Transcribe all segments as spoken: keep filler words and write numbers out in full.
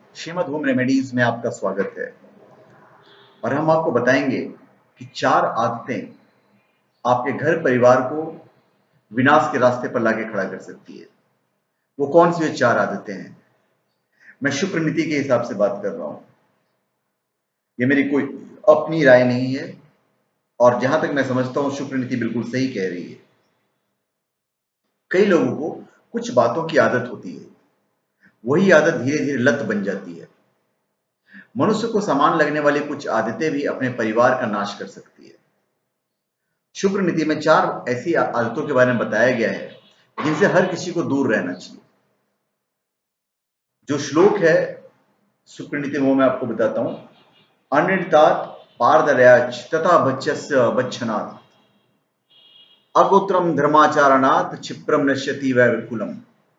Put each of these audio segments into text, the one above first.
Shrimad home remedies में आपका स्वागत है और हम आपको बताएंगे कि चार आदतें आपके घर परिवार को विनाश के रास्ते पर लाके खड़ा कर सकती है। वो कौन सी वे चार आदतें हैं? मैं शुक्र नीति के हिसाब से बात कर रहा हूं। ये मेरी कोई अपनी राय नहीं है और जहां तक मैं समझता हूं शुक्र नीति बिल्कुल सही कह रही है। कई लोगों को कुछ बातों की आदत होती है, वही आदत धीरे धीरे लत बन जाती है। मनुष्य को समान लगने वाली कुछ आदतें भी अपने परिवार का नाश कर सकती है। शुक्र नीति में चार ऐसी आदतों के बारे में बताया गया है जिनसे हर किसी को दूर रहना चाहिए। जो श्लोक है शुक्र नीति में वो मैं आपको बताता हूं। अनिर्तात पारदर्याच तथा बच्चस्य बच्छनात् अगोत्रम धर्माचारणात् क्षिप्रम नश्यति वै विपुलम।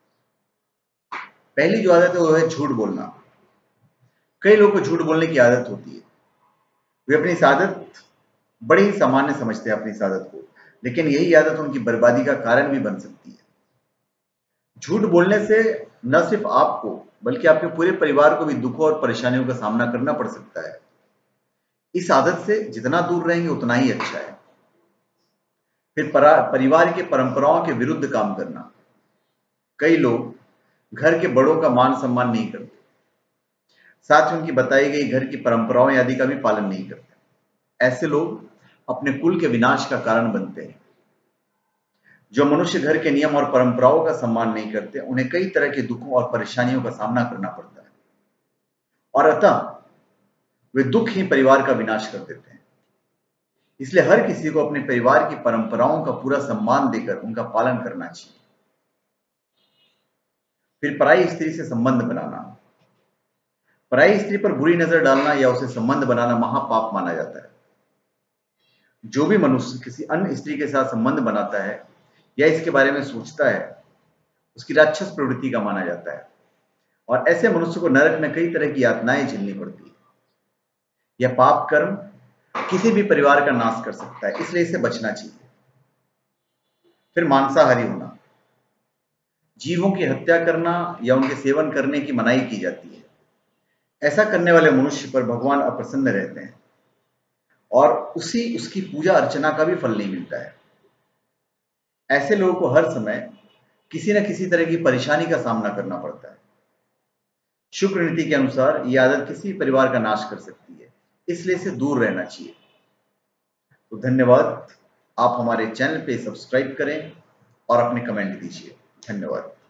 पहली जो आदत है वो है झूठ बोलना। कई लोगों को झूठ बोलने की आदत होती है। वे अपनी इस आदत बड़ी ही सामान्य समझते हैं अपनी इस आदत को, लेकिन यही आदत उनकी बर्बादी का कारण भी बन सकती है। झूठ बोलने से न सिर्फ आपको बल्कि आपके पूरे परिवार को भी दुखों और परेशानियों का सामना करना पड़ सकता है। इस आदत से जितना दूर रहेंगे उतना ही अच्छा है। फिर परिवार के परंपराओं के विरुद्ध काम करना। कई लोग घर के बड़ों का मान सम्मान नहीं करते, साथ ही उनकी बताई गई घर की परंपराओं आदि का भी पालन नहीं करते। ऐसे लोग अपने कुल के विनाश का कारण बनते हैं। जो मनुष्य घर के नियम और परंपराओं का सम्मान नहीं करते, उन्हें कई तरह के दुखों और परेशानियों का सामना करना पड़ता है और अतः वे दुख ही परिवार का विनाश कर देते हैं। इसलिए हर किसी को अपने परिवार की परंपराओं का पूरा सम्मान देकर उनका पालन करना चाहिए। फिर पराई स्त्री से संबंध बनाना। पराई स्त्री पर बुरी नजर डालना या उसे संबंध बनाना महापाप माना जाता है। जो भी मनुष्य किसी अन्य स्त्री के साथ संबंध बनाता है या इसके बारे में सोचता है, उसकी राक्षस प्रवृत्ति का माना जाता है और ऐसे मनुष्य को नरक में कई तरह की यातनाएं झेलनी पड़ती है। यह पाप कर्म किसी भी परिवार का नाश कर सकता है, इसलिए इसे बचना चाहिए। फिर मांसाहारी होना। जीवों की हत्या करना या उनके सेवन करने की मनाही की जाती है। ऐसा करने वाले मनुष्य पर भगवान अप्रसन्न रहते हैं और उसी उसकी पूजा अर्चना का भी फल नहीं मिलता है। ऐसे लोगों को हर समय किसी न किसी तरह की परेशानी का सामना करना पड़ता है। शुक्र नीति के अनुसार यह आदत किसी परिवार का नाश कर सकती है, इसलिए इसे दूर रहना चाहिए। तो धन्यवाद। आप हमारे चैनल पे सब्सक्राइब करें और अपने कमेंट दीजिए। धन्यवाद।